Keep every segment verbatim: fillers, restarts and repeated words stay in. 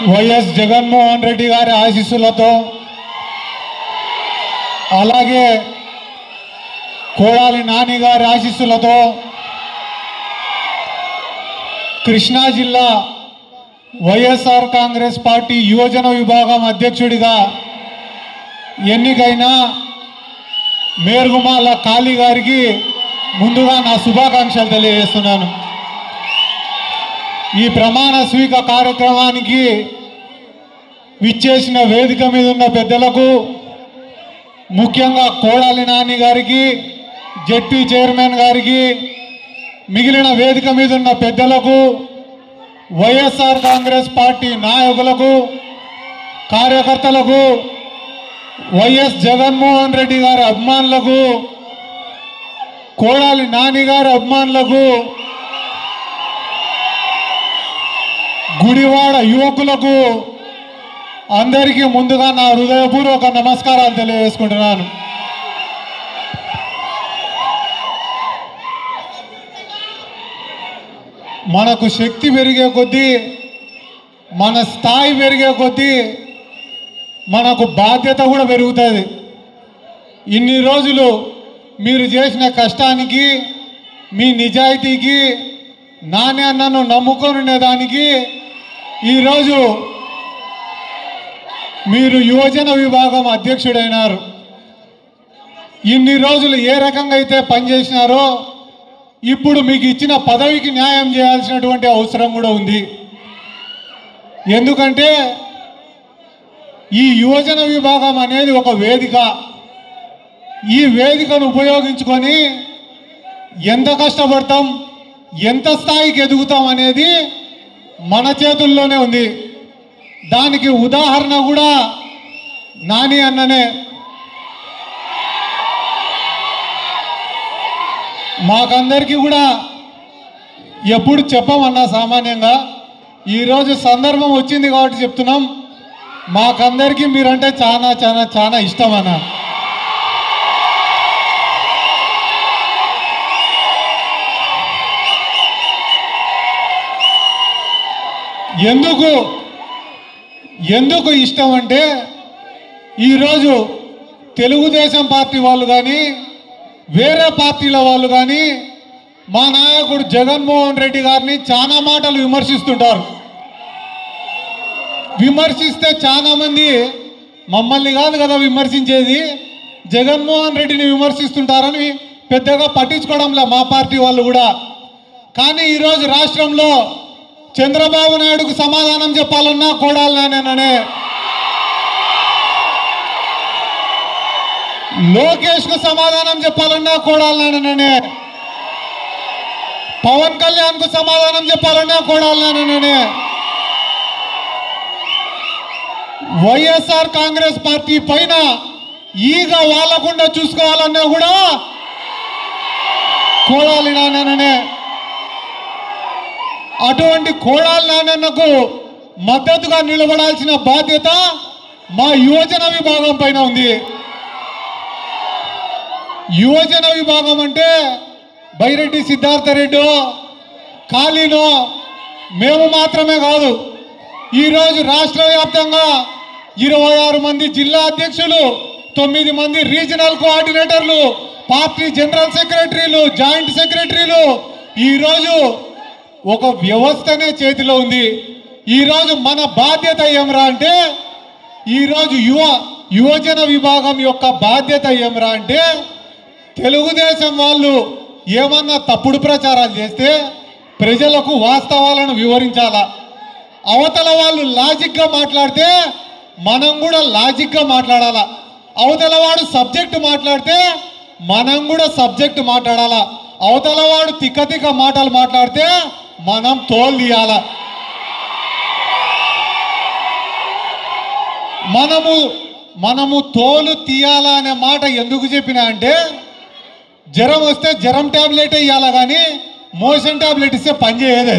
YS Jaganmohan Reddy గారి ఆశీస్సులతో అలాగే కోడాలి నాని గారి ఆశీస్సులతో కృష్ణా జిల్లా వైఎస్ఆర్ కాంగ్రెస్ పార్టీ యువజన విభాగం అధ్యక్షుడిగా ఎన్నికైన మేరుగుమాల కాళీ గారికి ముందుగా నా శుభాకాంక్షలు తెలియజేస్తున్నాను। ఈ ప్రమాణ స్వీకార కార్యక్రమానికి విచ్చేసిన వేదిక మీద ఉన్న పెద్దలకు, ముఖ్యంగా కోడాలి నాని గారికి, జెడ్పీ చైర్మన్ గారికి, మిగిలిన వేదిక మీద ఉన్న పెద్దలకు, వైఎస్ఆర్ కాంగ్రెస్ పార్టీ నాయకులకు, కార్యకర్తలకు, వైఎస్ జగన్మోహన్ రెడ్డి గారి అభిమానులకు, కోడాలి నాని గారి అభిమానులకు, గుడివాడ యువకులకు అందరికీ ముందుగా నా హృదయపూర్వక నమస్కారాలు తెలియజేసుకుంటున్నాను। మనకు శక్తి పెరిగే కొద్దీ, మన స్థాయి పెరిగే కొద్దీ మనకు బాధ్యత కూడా పెరుగుతుంది। ఇన్ని రోజులు మీరు చేసిన కష్టానికి, మీ నిజాయితీకి, నాని అన్నను నమ్ముకొని ఉండేదానికి ఈరోజు మీరు యువజన విభాగం అధ్యక్షుడైనారు। ఇన్ని రోజులు ఏ రకంగా అయితే పనిచేసినారో ఇప్పుడు మీకు ఇచ్చిన పదవికి న్యాయం చేయాల్సినటువంటి అవసరం కూడా ఉంది। ఎందుకంటే ఈ యువజన విభాగం అనేది ఒక వేదిక। ఈ వేదికను ఉపయోగించుకొని ఎంత కష్టపడతాం, ఎంత స్థాయికి ఎదుగుతాం అనేది మన చేతుల్లోనే ఉంది। దానికి ఉదాహరణ కూడా నాని అన్ననే। మాకందరికీ కూడా ఎప్పుడు చెప్పమన్నా సామాన్యంగా, ఈరోజు సందర్భం వచ్చింది కాబట్టి చెప్తున్నాం, మాకందరికీ మీరంటే చాలా చాలా చాలా ఇష్టం అన్న। ఎందుకు ఎందుకు ఇష్టం అంటే ఈరోజు తెలుగుదేశం పార్టీ వాళ్ళు కానీ, వేరే పార్టీల వాళ్ళు కానీ మా నాయకుడు జగన్మోహన్ రెడ్డి గారిని చాలా మాటలు విమర్శిస్తుంటారు। విమర్శిస్తే చాలా మంది మమ్మల్ని కాదు కదా విమర్శించేది, జగన్మోహన్ రెడ్డిని విమర్శిస్తుంటారని పెద్దగా పట్టించుకోవడంలే మా పార్టీ వాళ్ళు కూడా। కానీ ఈరోజు రాష్ట్రంలో చంద్రబాబు నాయుడుకు సమాధానం చెప్పాలన్నా కోడాలి నానే, లోకేష్కు సమాధానం చెప్పాలన్నా కోడాలి నానే, పవన్ కళ్యాణ్కు సమాధానం చెప్పాలన్నా కోడాలి నానే, వైఎస్ఆర్ కాంగ్రెస్ పార్టీ పైన ఈగ వాళ్ళకుండా చూసుకోవాలన్నా కూడా కోడాలి నానే। అటువంటి కోడాలి నాన్నకు మద్దతుగా నిలబడాల్సిన బాధ్యత మా యువజన విభాగం పైన ఉంది। యువజన విభాగం అంటే బైరెడ్డి సిద్ధార్థ రెడ్డో, కాళీనో మేము మాత్రమే కాదు, ఈరోజు రాష్ట్ర వ్యాప్తంగా ఇరవై ఆరు మంది జిల్లా అధ్యక్షులు, తొమ్మిది మంది రీజనల్ కోఆర్డినేటర్లు, పార్టీ జనరల్ సెక్రటరీలు, జాయింట్ సెక్రటరీలు, ఈరోజు ఒక వ్యవస్థనే చేతిలో ఉంది। ఈరోజు మన బాధ్యత ఏమరా అంటే, ఈరోజు యువ యువజన విభాగం యొక్క బాధ్యత ఏమరా అంటే, తెలుగుదేశం వాళ్ళు ఏమన్నా తప్పుడు ప్రచారాలు చేస్తే ప్రజలకు వాస్తవాలను వివరించాలా। అవతల వాళ్ళు లాజిక్గా మాట్లాడితే మనం కూడా లాజిక్గా మాట్లాడాలా। అవతల వాడు సబ్జెక్టు మాట్లాడితే మనం కూడా సబ్జెక్టు మాట్లాడాలా। అవతల వాడు తిక్క తిక్క మాటలు మాట్లాడితే మనం తోలు తీయాల। మనము మనము తోలు తీయాలా అనే మాట ఎందుకు చెప్పినా అంటే, జ్వరం వస్తే జ్వరం టాబ్లెట్ ఇవ్వాలా కానీ మోషన్ టాబ్లెట్ ఇస్తే పని చేయదు।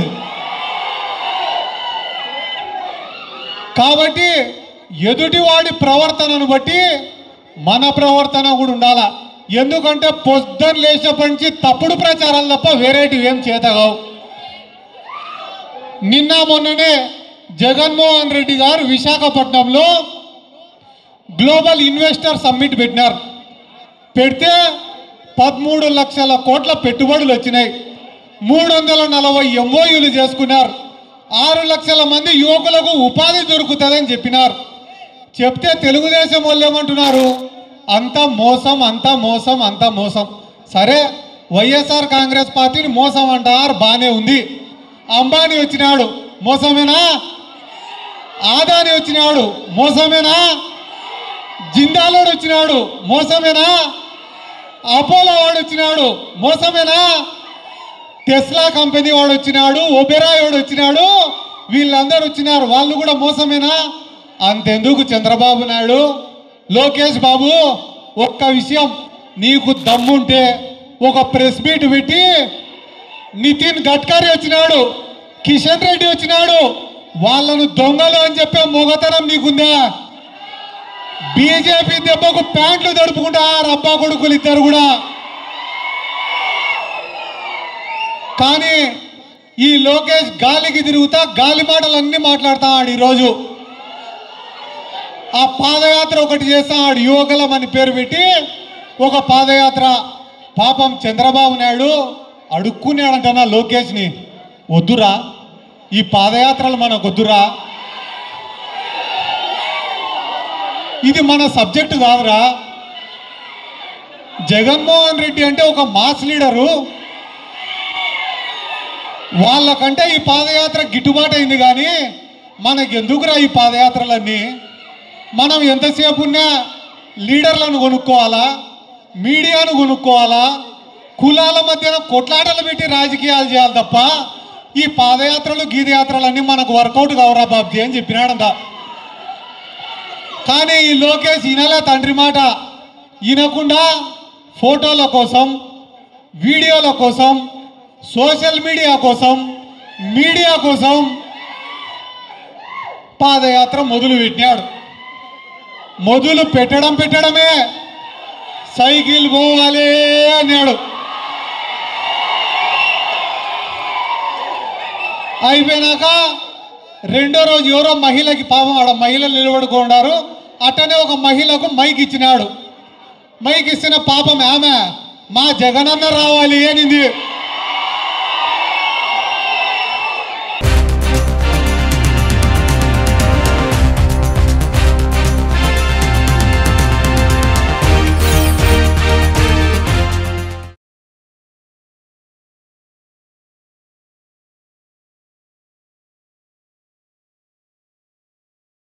కాబట్టి ఎదుటివాడి ప్రవర్తనను బట్టి మన ప్రవర్తన కూడా ఉండాలా। ఎందుకంటే పొద్దున్న లేచినప్పటి నుంచి తప్పుడు ప్రచారాలు తప్ప వేరేటివి ఏం చేతగావు। నిన్న మొన్ననే జగన్మోహన్ రెడ్డి గారు విశాఖపట్నంలో గ్లోబల్ ఇన్వెస్టర్ సమ్మిట్ పెట్టినారు. పెడితే పదమూడు లక్షల కోట్ల పెట్టుబడులు వచ్చినాయి. మూడు వందల నలభై ఎంఓయూలు చేసుకున్నారు. ఆరు లక్షల మంది యువకులకు ఉపాధి దొరుకుతుందని చెప్పినారు. చెప్తే తెలుగుదేశం వాళ్ళు ఏమంటున్నారు? అంతా మోసం, అంతా మోసం, అంతా మోసం. సరే, వైఎస్ఆర్ కాంగ్రెస్ పార్టీని మోసం అంటారు, బాగానే ఉంది. అంబానీ వచ్చినాడు, మోసమేనా? ఆదాని వచ్చినాడు, మోసమేనా? జిందాలోడు వచ్చినాడు, మోసమేనా? అపోలో వాడు వచ్చినాడు, మోసమేనా? టెస్లా కంపెనీ వాడు వచ్చినాడు, ఒబెరాయ్ వాడు వచ్చినాడు, వీళ్ళందరూ వచ్చినారు, వాళ్ళు కూడా మోసమేనా? అంతెందుకు చంద్రబాబు నాయుడు, లోకేష్ బాబు, ఒక్క విషయం, నీకు దమ్ముంటే ఒక ప్రెస్ మీట్ పెట్టి నితిన్ గడ్కరీ వచ్చినాడు, కిషన్ రెడ్డి వచ్చినాడు, వాళ్ళను దొంగలు అని చెప్పే మొగతనం నీకుందా? బీజేపీ దెబ్బకు ప్యాంట్లు తడుపుకుంటారు అబ్బా కొడుకులు ఇద్దరు కూడా. కానీ ఈ లోకేష్ గాలికి తిరుగుతా గాలి మాటలన్నీ మాట్లాడతాడు. ఈరోజు ఆ పాదయాత్ర ఒకటి చేస్తాడు, యువకులం అని పేరు పెట్టి ఒక పాదయాత్ర. పాపం చంద్రబాబు నాయుడు అడుక్కున్నాడంటన్నా లోకేష్ని, వద్దురా ఈ పాదయాత్రలు మనకు వద్దురా, ఇది మన సబ్జెక్టు కాదురా. జగన్మోహన్ రెడ్డి అంటే ఒక మాస్ లీడరు, వాళ్ళకంటే ఈ పాదయాత్ర గిట్టుబాటు అయింది. కానీ మనకెందుకురా ఈ పాదయాత్రలన్నీ? మనం ఎంతసేపు ఉన్నా లీడర్లను కొనుక్కోవాలా, మీడియాను కొనుక్కోవాలా, కులాల మధ్యన కొట్లాటలు పెట్టి రాజకీయాలు చేయాలి తప్ప ఈ పాదయాత్రలు గీదయాత్రలన్నీ మనకు వర్కౌట్ కావరా బాబ్జీ అని చెప్పినాడంట. కానీ ఈ లోకేష్ ఈయనలా తండ్రి మాట ఈయనకుండా ఫోటోల కోసం, వీడియోల కోసం, సోషల్ మీడియా కోసం, మీడియా కోసం పాదయాత్ర మొదలు పెట్టినాడు. మొదలు పెట్టడం పెట్టడమే సైకిల్ పోవాలి అన్నాడు. అయిపోయినాక రెండో రోజు ఎవరో మహిళకి, పాపం ఆడ మహిళలు నిలబడుకున్నారు, అట్టనే ఒక మహిళకు మైక్ ఇచ్చినాడు. మైక్ ఇచ్చిన పాపం ఆమె మా జగనన్న రావాలి అనింది.